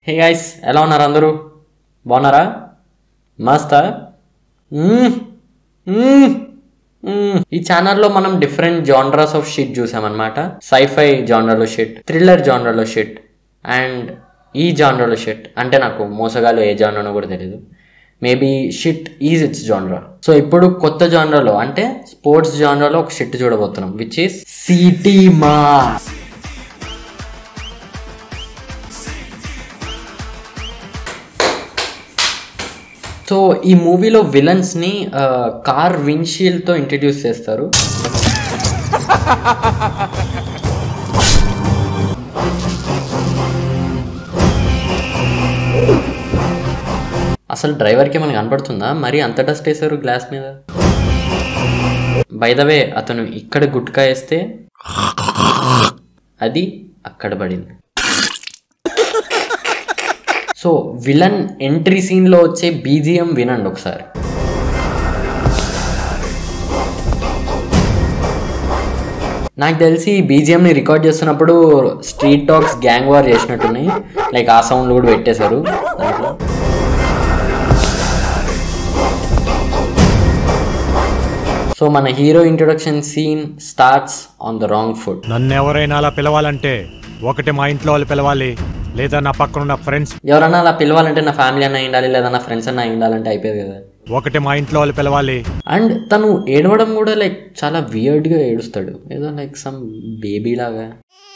Hey guys, ఎలా ఉన్నారు అందరూ? బాగున్నారా? మస్తా. ఈ ఛానల్లో మనం డిఫరెంట్ జానరాస్ ఆఫ్ షిట్ చూసామన్నమాట. సైఫై జానరాలో షిట్, థ్రిల్లర్ జానరాలో షిట్, అండ్ ఈ జానరాలో షిట్. అంటే నాకు మోసగాలు ఏ జానరానో కూడా తెలియదు. Maybe shit is its genre. So ఇప్పుడు కొత్త జానరాలో అంటే స్పోర్ట్స్ జానరాలో ఒక షిట్ చూడబోతున్నాం, which is Seetimaarr. So ఈ మూవీలో విలన్స్ని కార్ విండ్షీల్డ్తో ఇంట్రడ్యూస్ చేస్తారు. అసలు డ్రైవర్కి మనకు కనపడుతుందా మరి అంత డస్ట్ వేశారు గ్లాస్ మీద? బై ద వే, అతను ఇక్కడ గుట్కా వేస్తే అది అక్కడ పడింది. సో విలన్ ఎంట్రీ సీన్లో వచ్చే బీజిఎం వినండి ఒకసారి. నాకు తెలిసి ఈ బీజిఎంని రికార్డ్ చేస్తున్నప్పుడు స్ట్రీట్ టాక్స్ గ్యాంగ్ వార్ చేసినట్టున్నాయి. లైక్ ఆ సౌండ్ కూడా పెట్టేశారు దాంట్లో. సో మన hero introduction scene starts on the wrong foot. నన్ను ఎవరైనా అలా పిలవాలంటే ఒకటి మా ఇంట్లో వాళ్ళు పిలవాలి, లేదా నా పక్కన ఉన్న ఫ్రెండ్స్. ఎవరన్నా అలా పిలవాలంటే నా ఫ్యామిలీ అన్న ఉండాలి, లేదా నా ఫ్రెండ్స్ అన్న ఉండాలంటే అయిపోయేది కదా. ఒకటి మా ఇంట్లో వాళ్ళు పిలవాలి. అండ్ తను ఏడవడం కూడా లైక్ చాలా వియర్డ్గా ఏడుస్తాడు, ఏదో లైక్ సమ్ బేబీ లాగా.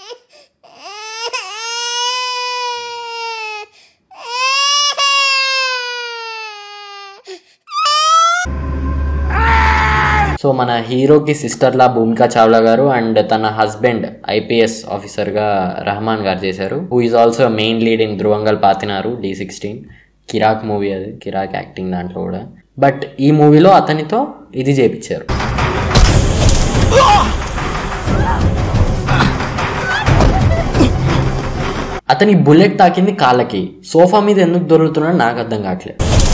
సో మన హీరోకి సిస్టర్లా భూమికా చావ్లా గారు అండ్ తన హస్బెండ్ ఐపీఎస్ ఆఫీసర్గా రెహమాన్ గారు చేశారు. Who is also main lead in Dhruvangal Pathinaaru D16. Kirik movie అది, కిరాక్ యాక్టింగ్ దాంట్లో కూడా. బట్ ఈ మూవీలో అతనితో ఇది చేపించారు. అతని బుల్లెట్ తాకింది కాళ్ళకి. సోఫా మీద ఎందుకు దొరుకుతున్నాడో నాకు అర్థం కావట్లేదు.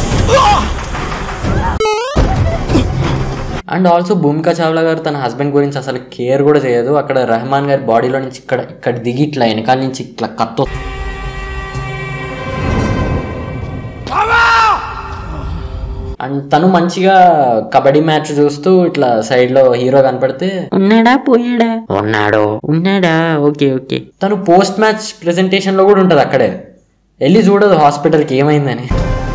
అండ్ ఆల్సో భూమికా చావ్లా గారు తన హస్బెండ్ గురించి అసలు కేర్ కూడా చేయదు. అక్కడ రెహమాన్ గారి బాడీలో నుంచి ఇక్కడ దిగి ఇట్లా వెనకాల నుంచి ఇట్లా కత్తో. అండ్ తను మంచిగా కబడ్డీ మ్యాచ్ చూస్తూ ఇట్లా సైడ్ లో హీరో కనపడితే ఉన్నాడా పోయాడా, ఉన్నాడా ఓకే ఓకే. తను పోస్ట్ మ్యాచ్ ప్రెజెంటేషన్ లో కూడా ఉంటది, అక్కడే వెళ్ళి చూడదు హాస్పిటల్కి ఏమైందని.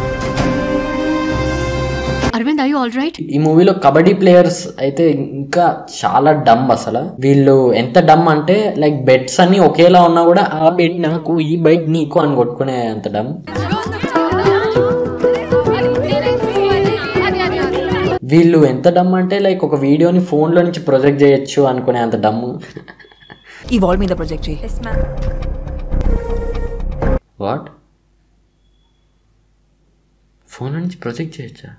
ఈ మూవీలో కబడ్డీ ప్లేయర్స్ అయితే ఇంకా చాలా డమ్. అసలు వీళ్ళు ఎంత డమ్ అంటే లైక్ బెట్స్ అన్ని ఒకేలా ఉన్నా కూడా ఆ బెట్ నాకు ఈ బెట్ నీకు అని కొట్టుకునే అంత డమ్. వీళ్ళు ఎంత డమ్ అంటే లైక్ ఒక వీడియోని ఫోన్ లో నుంచి ప్రొజెక్ట్ చేయొచ్చు అనుకునే అంత డమ్. ఈ వాల్ మీద ప్రొజెక్ట్ చేయి. వాట్? ఫోన్ నుంచి ప్రొజెక్ట్ చేయొచ్చా?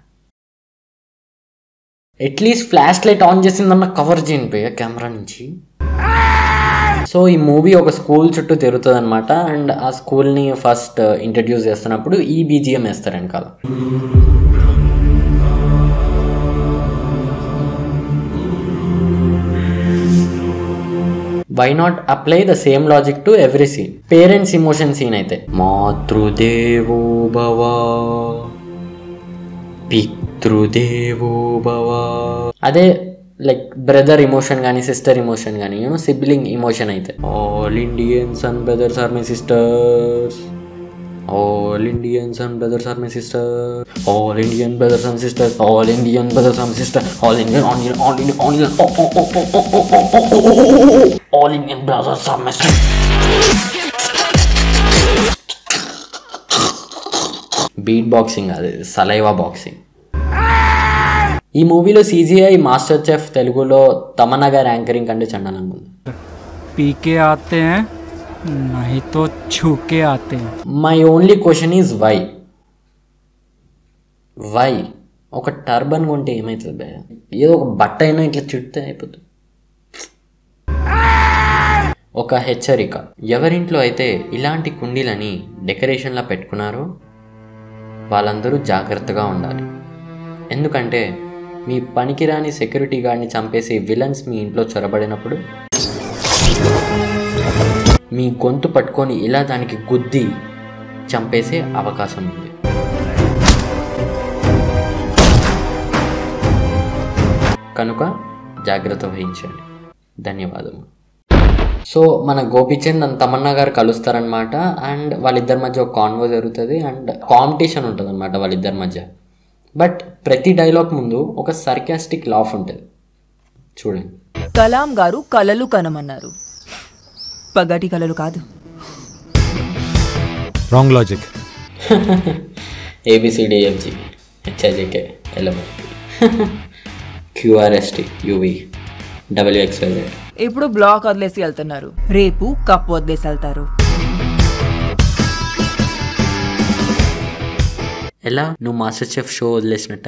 అట్లీస్ట్ ఫ్లాష్ లైట్ ఆన్ చేసిందన్న కవర్ చేయండి పోయా కెమెరా నుంచి. సో ఈ మూవీ ఒక స్కూల్ చుట్టూ తిరుగుతుంది అనమాట. అండ్ ఆ స్కూల్ని ఫస్ట్ ఇంట్రడ్యూస్ చేస్తున్నప్పుడు ఈ బీజిఎం వేస్తారు వెనకాల. Why not apply the same logic to every scene? Parents emotion scene అయితే మాతృదేవో భవ, పితృదేవో భవ. అదే లైక్ బ్రదర్ ఇమోషన్ కానీ సిస్టర్ ఇమోషన్ కానీ, యూనో సిబ్లింగ్ ఇమోషన్ అయితే all Indians and brothers are my sisters, all Indians and brothers are my sisters, all Indian brothers and sisters, all Indian brothers and sisters, all Indian all Indian brothers are my sisters. Beat boxing, అది saliva boxing. ఈ మూవీలో CGI master chef తెలుగులో తమన్నా గారి anchoring కంటే చండాలంగా ఉంది. పీకే ఆతే హై నహీ తో ఛూకే ఆతే హై. My only question is why? ఒక టర్బన్ కొంటే ఏమవుతుంది భయ? ఏదో ఒక బట్ట అయినా ఇట్లా చుడితే అయిపోతుంది. ఒక హెచ్చరిక, ఎవరింట్లో అయితే ఇలాంటి కుండీలని డెకరేషన్లా పెట్టుకున్నారో వాళ్ళందరూ జాగ్రత్తగా ఉండాలి. ఎందుకంటే మీ పనికిరాని సెక్యూరిటీ గార్డ్ని చంపేసి విలన్స్ మీ ఇంట్లో చొరబడినప్పుడు మీ గొంతు పట్టుకొని ఇలా దానికి గుద్ది చంపేసే అవకాశం ఉంది. కనుక జాగ్రత్త వహించండి. ధన్యవాదము. సో మన గోపీచంద్ అండ్ తమన్నా గారు కలుస్తారనమాట. అండ్ వాళ్ళిద్దరి మధ్య ఒక కాన్వో జరుగుతుంది అండ్ కాంపిటీషన్ ఉంటుంది అనమాట వాళ్ళిద్దరి మధ్య. బట్ ప్రతి డైలాగ్ ముందు ఒక సర్కాస్టిక్ లాఫ్ ఉంటుంది. చూడండి. కలాం గారు కలలు కనమన్నారు, పగటి కలలు కాదు. Wrong logic. ABCDFG HIJK LM QRST UV WXYZ. ఇప్పుడు బ్లాక్ వదిలేసి వెళ్తున్నారు, రేపు కప్ వదిలేసి వెళ్తారు. ఎలా? నువ్వు మాస్టర్ చెఫ్ షో వదిలేసినట్ట?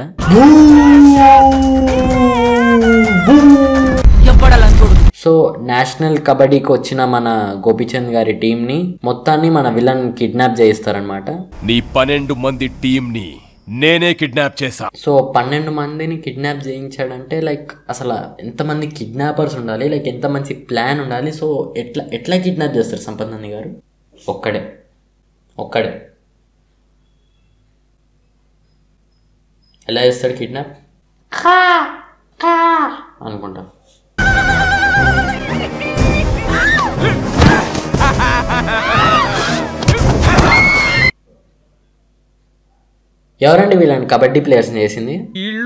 సో నేషనల్ కబడ్డీకి వచ్చిన మన గోపీచంద్ గారి టీంని మొత్తాన్ని మన విలన్ కిడ్నాప్ చేయిస్తారనమాట. నీ 12 మంది టీంని నేనే కిడ్నాప్ చేశా. సో 12 మందిని కిడ్నాప్ చేయించాడంటే లైక్ అసలు ఎంతమంది కిడ్నాపర్స్ ఉండాలి, లైక్ ఎంత మంచి ప్లాన్ ఉండాలి. సో ఎట్లా కిడ్నాప్ చేస్తారు సంపత్ నంది గారు? ఒక్కడే ఎలా చేస్తాడు కిడ్నాప్ అనుకుంటా. ఎవరండి వీళ్ళని కబడ్డీ ప్లేయర్స్ చేసింది?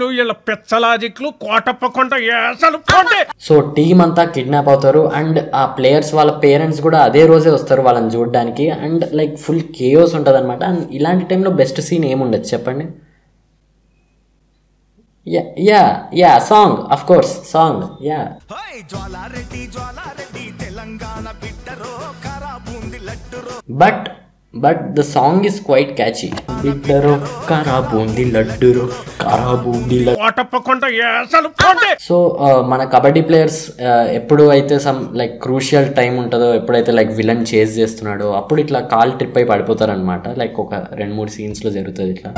సో టీం అంతా కిడ్నాప్ అవుతారు అండ్ ఆ ప్లేయర్స్ వాళ్ళ పేరెంట్స్ కూడా అదే రోజే వస్తారు వాళ్ళని చూడడానికి. అండ్ లైక్ ఫుల్ కేయోస్ ఉంటుంది అనమాట. అండ్ ఇలాంటి టైంలో బెస్ట్ సీన్ ఏముండదు చెప్పండి? Yeah song, of course song. Yeah but the song is quite catchy. బిడ్డరో కారా బూంది లడ్డురో కారా బూంది లడ్డు. సో మన కబడ్డీ ప్లేయర్స్ ఎప్పుడు అయితే సమ్ లైక్ క్రూషియల్ టైం ఉంటుందో, ఎప్పుడైతే లైక్ విలన్ చేజ్ చేస్తున్నాడో అప్పుడు ఇట్లా కాల్ ట్రిప్ అయి పడిపోతారనమాట. లైక్ ఒక 2-3 సీన్స్లో జరుగుతుంది ఇట్లా.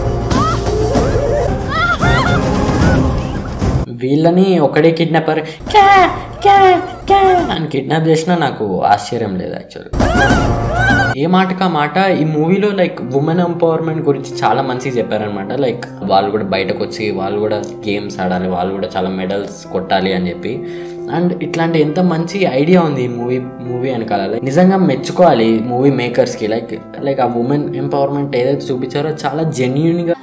వీళ్ళని ఒకడే కిడ్నాపర్ అని కిడ్నాప్ చేసినా నాకు ఆశ్చర్యం లేదు యాక్చువల్గా. ఏ మాటకా మాట ఈ మూవీలో లైక్ ఉమెన్ ఎంపవర్మెంట్ గురించి చాలా మంచిగా చెప్పారనమాట. లైక్ వాళ్ళు కూడా బయటకు వచ్చి వాళ్ళు కూడా గేమ్స్ ఆడాలి, వాళ్ళు కూడా చాలా మెడల్స్ కొట్టాలి అని చెప్పి. అండ్ ఇట్లాంటి ఎంత మంచి ఐడియా ఉంది ఈ మూవీ వెనకాల. నిజంగా మెచ్చుకోవాలి మూవీ మేకర్స్కి. లైక్ ఆ ఉమెన్ ఎంపవర్మెంట్ ఏదైతే చూపించారో చాలా జెన్యూన్గా.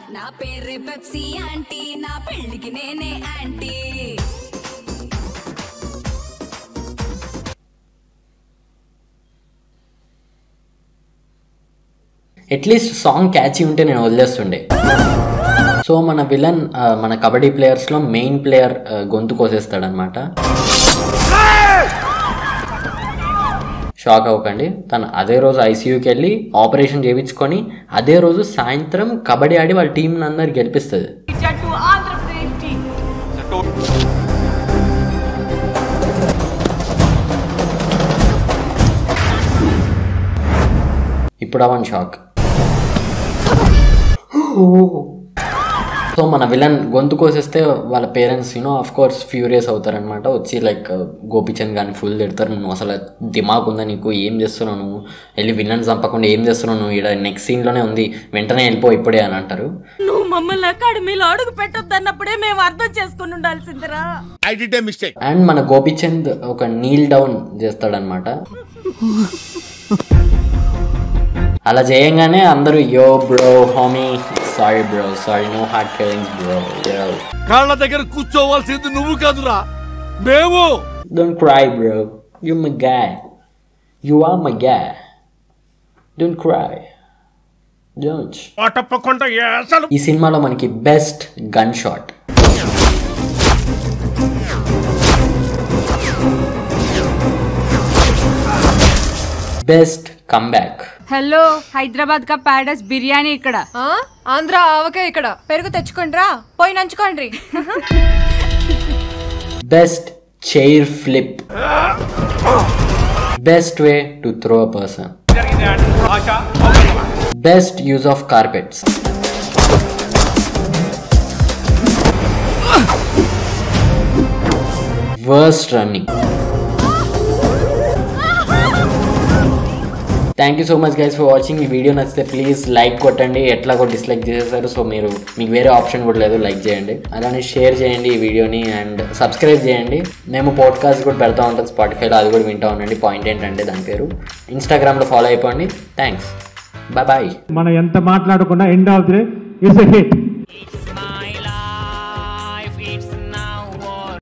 అట్లీస్ట్ సాంగ్ క్యాచీ ఉంటే నేను వదిలేస్తుండే. సో మన విలన్ మన కబడ్డీ ప్లేయర్స్లో మెయిన్ ప్లేయర్ గొంతు కోసేస్తాడనమాట. షాక్ అవ్వకండి, తను అదే రోజు ఐసీయూకి వెళ్ళి ఆపరేషన్ చేయించుకొని అదే రోజు సాయంత్రం కబడ్డీ ఆడి వాళ్ళ టీంని అందరు గెలిపిస్తుంది. ఇప్పుడు అవన్ షాక్. సో మన విలన్ గొంతు కోసేస్తే వాళ్ళ పేరెంట్స్ ఆఫ్ కోర్స్ ఫ్యూరియస్ అవుతారనమాట. వచ్చి లైక్ గోపీచంద్ గారిని ఫుల్ తిడతారు. నువ్వు అసలు దిమాగ్ ఉందా నీకు, ఏం చేస్తున్నావు నువ్వు, వెళ్ళి విలన్ చంపకుండా ఏం చేస్తున్నావు నువ్వు, ఇక్కడ నెక్స్ట్ సీన్లోనే ఉంది, వెంటనే వెళ్ళిపో ఇప్పుడే అని అంటారు. నువ్వు మమ్మల్ని అకాడమీలో అడుగు పెట్టొద్దన్నప్పుడే మేము అర్థం చేసుకుని ఉండాల్సిందిరా. అండ్ మన గోపీచంద్ ఒక నీల్ డౌన్ చేస్తాడనమాట. అలా చేయంగానే అందరూ yo bro homie sorry bro, sorry no hard feelings bro, కాళ్ళ దగ్గర కూర్చోవాల్సింది నువ్వు కాదురా మేము. Don't cry bro, you my guy, you are my guy, don't cry, don't. ఈ సినిమాలో మనకి best gun shot, best comeback. Hello, Hyderabad కా ప్యారడైస్ బిర్యానీ ఇక్కడ, ఆంధ్ర ఆవకే ఇక్కడ, పెరుగు తెచ్చుకోండి రా, పోయి నంచుకోండి. Best chair flip, best way to throw a person, best use of carpets, worst running, thank you so much guys for watching. ఈ వీడియో నచ్చితే ప్లీజ్ లైక్ కొట్టండి. ఎట్లాగో డిస్లైక్ చేసేసారు, సో మీకు వేరే ఆప్షన్ కూడా లేదు, లైక్ చేయండి. అలానే షేర్ చేయండి ఈ వీడియోని అండ్ సబ్స్క్రైబ్ చేయండి. మేము పాడ్కాస్ట్ కూడా పెడతా ఉంటాం స్పాటిఫైలో, అది కూడా వింటా ఉండండి. పాయింట్ ఏంటంటే దాని పేరు. ఇన్స్టాగ్రామ్లో ఫాలో అయిపోండి. Thanks, bye. మనం ఎంత మాట్లాడుకున్నా end of the day it's a hit.